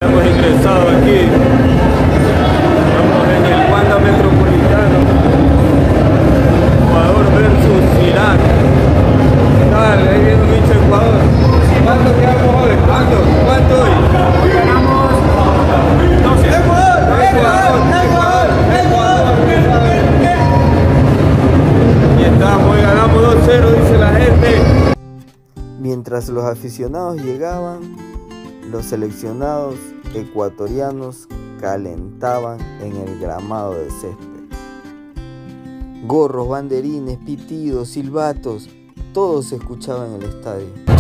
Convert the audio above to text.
Hemos ingresado aquí, estamos en el Wanda Metropolitano, Ecuador versus Irak. Dale, ahí viene un hincha de Ecuador. ¿Cuánto quedamos hoy? ¿Cuánto hoy? Hoy ganamos 12. Y estamos, hoy ganamos 2-0, dice la gente. Mientras los aficionados llegaban, los seleccionados ecuatorianos calentaban en el gramado de césped. Gorros, banderines, pitidos, silbatos, todo se escuchaba en el estadio.